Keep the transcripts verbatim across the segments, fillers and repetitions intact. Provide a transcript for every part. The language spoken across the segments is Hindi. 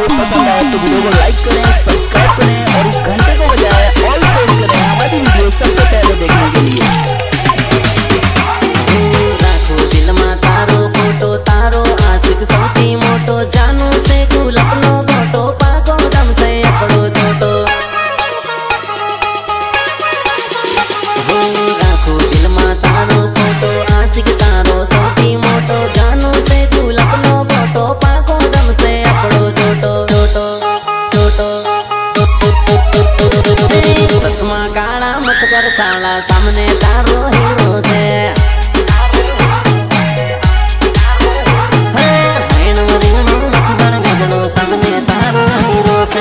वीडियो पसंद आए तो वीडियो को लाइक करें, सब्सक्राइब करें और इस घंटे को बजाय ऑल प्रेस करें हमारी वीडियो सबसे पहले देखने के लिए। राखो दिल में तारो फोटो, तारो आशिक सौथी मोटो, जानू से गुल अपनो गोटो, पागो दम से अपड़ो छोटो। राखो दिल में तारो फोटो, आशिक तारो सौथी मोटो, जानू से गुल अपनो गोटो, पागो दम से अपड़ो छोटो छोटो छोटो। चश्मा काला मत कर साला, सामने तारो हीरो से। सामने तारो हीरो से।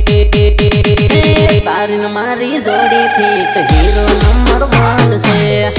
मारी जोड़ी फिट हीरो नंबर वन से।